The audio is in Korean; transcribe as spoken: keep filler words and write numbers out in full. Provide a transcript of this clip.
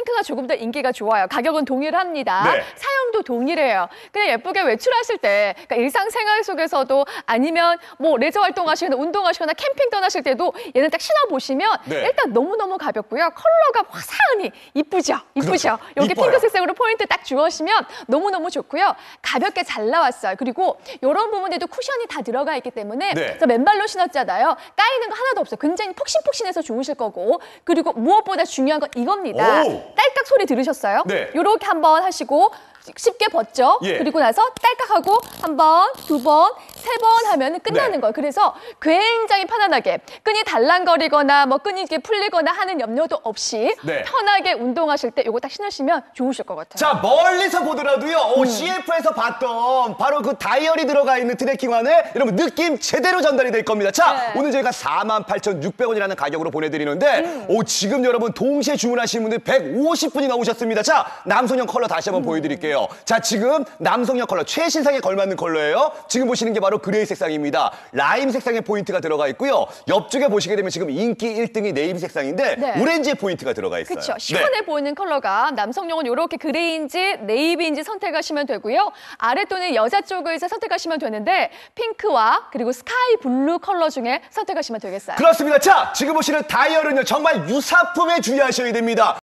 핑크가 조금 더 인기가 좋아요. 가격은 동일합니다. 네. 사용도 동일해요. 그냥 예쁘게 외출하실 때, 그러니까 일상생활 속에서도 아니면 뭐 레저 활동하시거나 운동하시거나 캠핑 떠나실 때도 얘는 딱 신어보시면 네. 일단 너무너무 가볍고요. 컬러가 화사하니 이쁘죠? 이쁘죠? 그렇죠. 여기 이뻐요. 핑크색으로 포인트 딱 주시면 너무너무 좋고요. 가볍게 잘 나왔어요. 그리고 이런 부분에도 쿠션이 다 들어가 있기 때문에 네. 그래서 맨발로 신었잖아요. 까이는 거 하나도 없어요. 굉장히 폭신폭신해서 좋으실 거고 그리고 무엇보다 중요한 건 이겁니다. 오. 딸깍 소리 들으셨어요? 네. 요렇게 한번 하시고 쉽게 벗죠. 예. 그리고 나서 딸깍하고 한 번, 두 번, 세 번 하면 끝나는 네. 거예요. 그래서 굉장히 편안하게 끈이 달랑거리거나 뭐 끈이 이렇게 풀리거나 하는 염려도 없이 네. 편하게 운동하실 때 요거 딱 신으시면 좋으실 것 같아요. 자, 멀리서 보더라도요, 오, 음. 씨에프에서 봤던 바로 그 다이얼이 들어가 있는 트래킹화는 여러분 느낌 제대로 전달이 될 겁니다. 자, 네. 오늘 저희가 사만 팔천육백 원이라는 가격으로 보내드리는데, 음. 오, 지금 여러분 동시에 주문하신 분들 백오십 분이 나오셨습니다. 자, 남성형 컬러 다시 한번 음. 보여드릴게요. 자, 지금 남성형 컬러, 최신상에 걸맞는 컬러예요. 지금 보시는 게 바로 그레이 색상입니다. 라임 색상의 포인트가 들어가 있고요. 옆쪽에 보시게 되면 지금 인기 일 등이 네이비 색상인데, 네. 오렌지의 포인트가 들어가 있어요. 그렇죠. 시원해 보이는 컬러가 남성용은 이렇게 그레이인지 네이비인지 선택하시면 되고요. 아랫도는 여자 쪽에서 선택하시면 되는데 핑크와 그리고 스카이 블루 컬러 중에 선택하시면 되겠어요. 그렇습니다. 자, 지금 보시는 다이얼은요, 정말 유사품에 주의하셔야 됩니다.